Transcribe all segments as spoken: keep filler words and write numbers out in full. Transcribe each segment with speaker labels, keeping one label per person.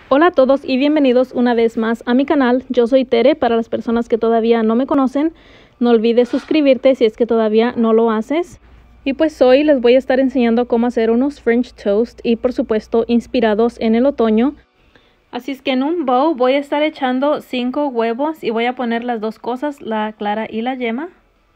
Speaker 1: Hola a todos y bienvenidos una vez más a mi canal. Yo soy Tere. Para las personas que todavía no me conocen, no olvides suscribirte si es que todavía no lo haces. Y pues hoy les voy a estar enseñando cómo hacer unos French toast y por supuesto inspirados en el otoño. Así es que en un bowl voy a estar echando cinco huevos y voy a poner las dos cosas, la clara y la yema.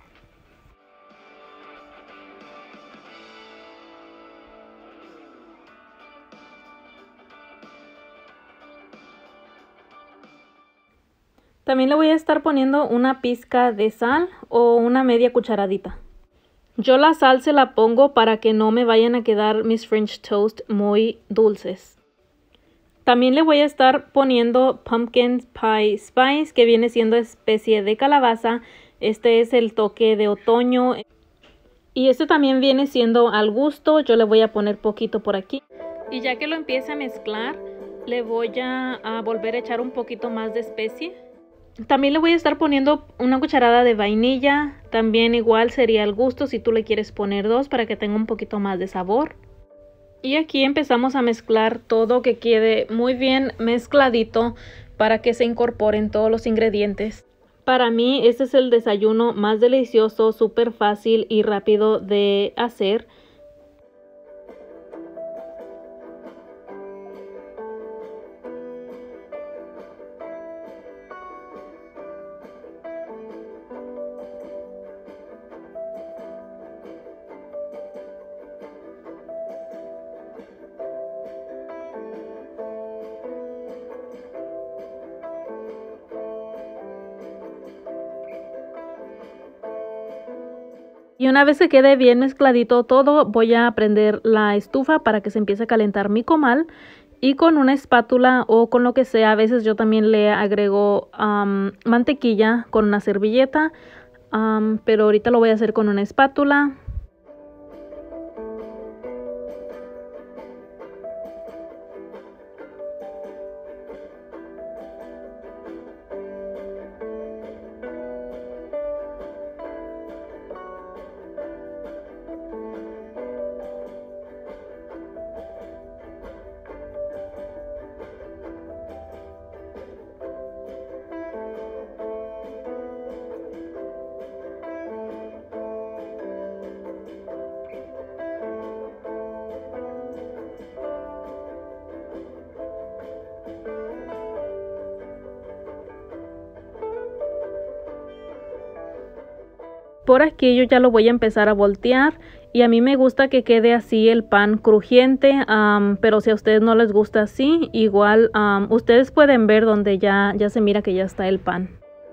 Speaker 1: También le voy a estar poniendo una pizca de sal o una media cucharadita. Yo la sal se la pongo para que no me vayan a quedar mis French toast muy dulces. También le voy a estar poniendo pumpkin pie spice, que viene siendo especie de calabaza. Este es el toque de otoño. Y este también viene siendo al gusto. Yo le voy a poner poquito por aquí. Y ya que lo empiece a mezclar, le voy a, a volver a echar un poquito más de especie. También le voy a estar poniendo una cucharada de vainilla. También igual sería al gusto si tú le quieres poner dos para que tenga un poquito más de sabor. Y aquí empezamos a mezclar todo, que quede muy bien mezcladito para que se incorporen todos los ingredientes. Para mí este es el desayuno más delicioso, súper fácil y rápido de hacer. Y una vez que quede bien mezcladito todo, voy a prender la estufa para que se empiece a calentar mi comal. Y con una espátula o con lo que sea, a veces yo también le agrego um, mantequilla con una servilleta. Um, pero ahorita lo voy a hacer con una espátula. Por aquí yo ya lo voy a empezar a voltear y a mí me gusta que quede así el pan crujiente, um, pero si a ustedes no les gusta así, igual um, ustedes pueden ver donde ya, ya se mira que ya está el pan.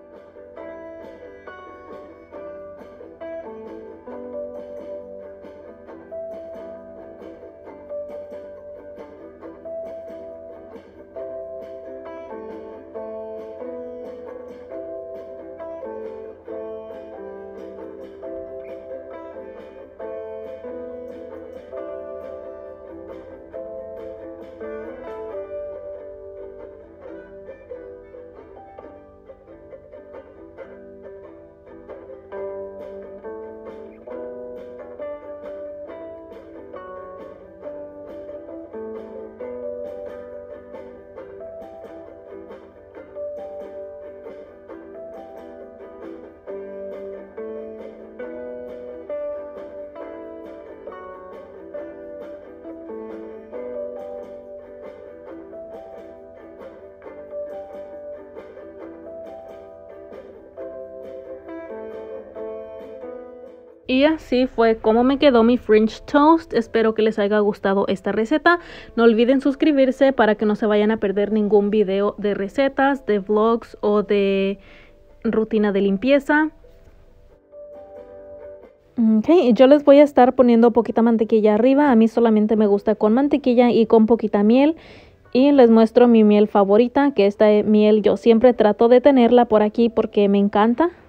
Speaker 1: Y así fue como me quedó mi French toast. Espero que les haya gustado esta receta. No olviden suscribirse para que no se vayan a perder ningún video de recetas, de vlogs o de rutina de limpieza. Ok, yo les voy a estar poniendo poquita mantequilla arriba. A mí solamente me gusta con mantequilla y con poquita miel. Y les muestro mi miel favorita, que esta miel yo siempre trato de tenerla por aquí porque me encanta.